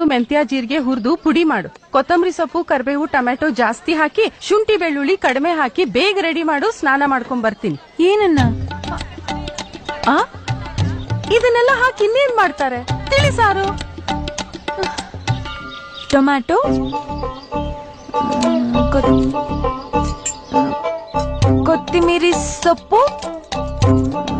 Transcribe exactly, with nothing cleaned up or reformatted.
ಮೆಂತ್ಯ ಜೀರಿಗೆ ಹುರಿದು ಪುಡಿ ಮಾಡು. ಕೊತ್ತಂಬರಿ ಸೊಪ್ಪು ಕರಿಬೇವು ಟೊಮೆಟೊ ಜಾಸ್ತಿ ಹಾಕಿ ಶುಂಠಿ ಬೆಳ್ಳುಳ್ಳಿ ಕಡಿಮೆ ಹಾಕಿ ಬೇಗ ರೆಡಿ ಮಾಡು. ಸ್ನಾನ ಮಾಡ್ಕೊಂಡ್ ಬರ್ತೀನಿ. ಏನನ್ನ ಆ ಇದನ್ನೆಲ್ಲ ಹಾಕಿ ಇನ್ನೇನ್ ಮಾಡ್ತಾರೆ? ತಿಳಿ ಸಾರು. ಟೊಮ್ಯಾಟೊ ಕೊತ್ತಿಮೀರಿ ಸೊಪ್ಪು